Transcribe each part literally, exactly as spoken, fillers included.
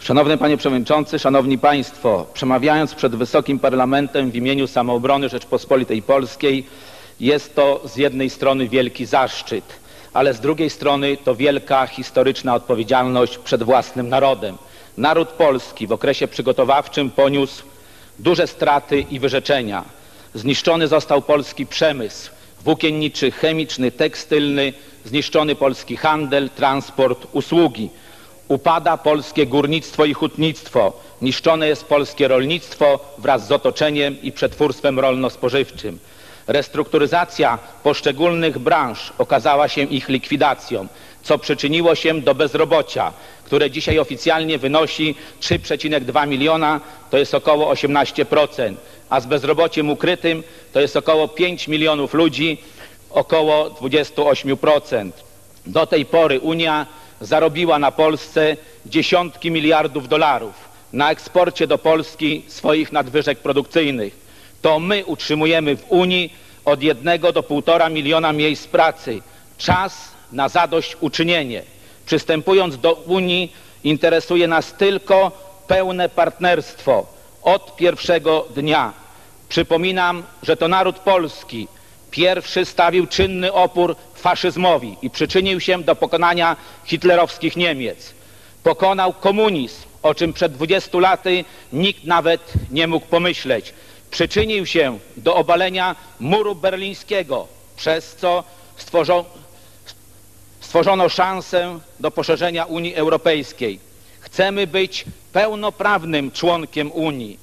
Szanowny Panie Przewodniczący, Szanowni Państwo, przemawiając przed Wysokim Parlamentem w imieniu Samoobrony Rzeczpospolitej Polskiej, jest to z jednej strony wielki zaszczyt, ale z drugiej strony to wielka historyczna odpowiedzialność przed własnym narodem. Naród polski w okresie przygotowawczym poniósł duże straty i wyrzeczenia. Zniszczony został polski przemysł włókienniczy, chemiczny, tekstylny, zniszczony polski handel, transport, usługi. Upada polskie górnictwo i hutnictwo, niszczone jest polskie rolnictwo wraz z otoczeniem i przetwórstwem rolno-spożywczym. Restrukturyzacja poszczególnych branż okazała się ich likwidacją, co przyczyniło się do bezrobocia, które dzisiaj oficjalnie wynosi trzy przecinek dwa miliona, to jest około osiemnaście procent, a z bezrobociem ukrytym to jest około pięć milionów ludzi, około dwadzieścia osiem procent. Do tej pory Unia zarobiła na Polsce dziesiątki miliardów dolarów na eksporcie do Polski swoich nadwyżek produkcyjnych. To my utrzymujemy w Unii od jednego do półtora miliona miejsc pracy. Czas na zadośćuczynienie. Przystępując do Unii, interesuje nas tylko pełne partnerstwo od pierwszego dnia. Przypominam, że to naród polski pierwszy stawił czynny opór faszyzmowi i przyczynił się do pokonania hitlerowskich Niemiec. Pokonał komunizm, o czym przed dwudziestu laty nikt nawet nie mógł pomyśleć. Przyczynił się do obalenia muru berlińskiego, przez co stworzono, stworzono szansę do poszerzenia Unii Europejskiej. Chcemy być pełnoprawnym członkiem Unii.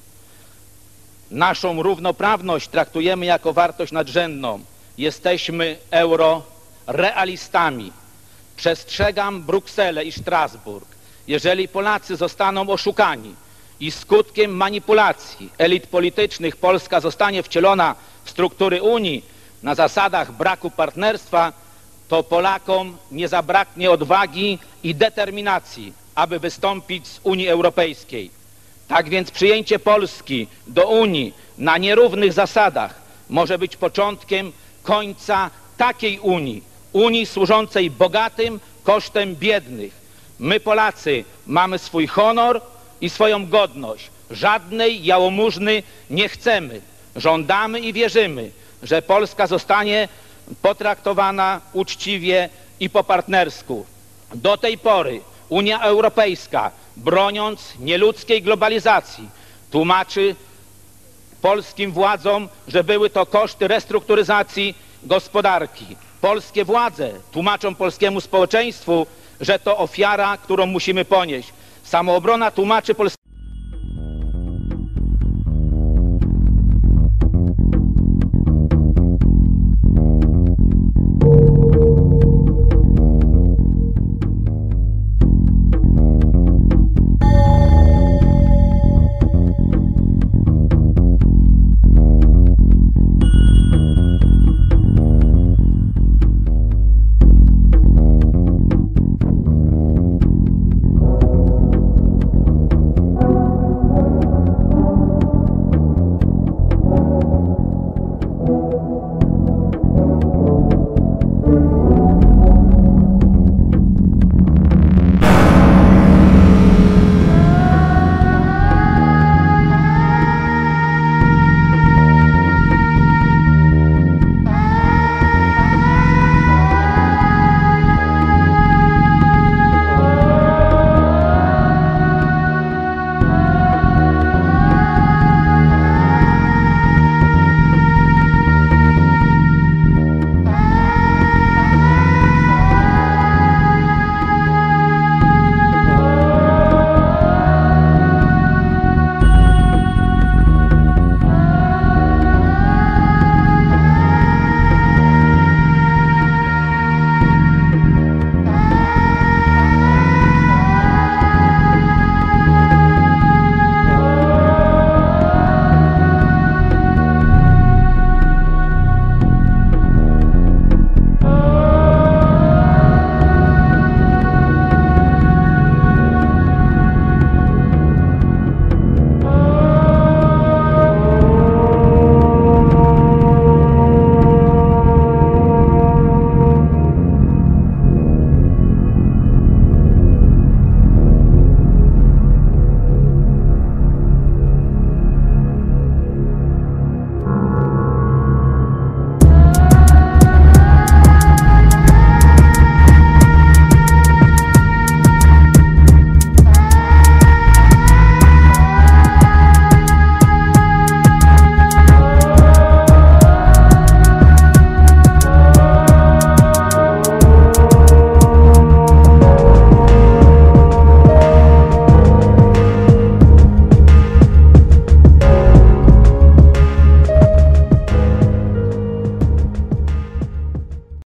Naszą równoprawność traktujemy jako wartość nadrzędną. Jesteśmy eurorealistami. Przestrzegam Brukselę i Strasburg. Jeżeli Polacy zostaną oszukani i skutkiem manipulacji elit politycznych Polska zostanie wcielona w struktury Unii na zasadach braku partnerstwa, to Polakom nie zabraknie odwagi i determinacji, aby wystąpić z Unii Europejskiej. Tak więc przyjęcie Polski do Unii na nierównych zasadach może być początkiem końca takiej Unii, Unii służącej bogatym kosztem biednych. My Polacy mamy swój honor i swoją godność. Żadnej jałmużny nie chcemy. Żądamy i wierzymy, że Polska zostanie potraktowana uczciwie i po partnersku. Do tej pory Unia Europejska, broniąc nieludzkiej globalizacji, tłumaczy polskim władzom, że były to koszty restrukturyzacji gospodarki. Polskie władze tłumaczą polskiemu społeczeństwu, że to ofiara, którą musimy ponieść. Samoobrona tłumaczy polskiemu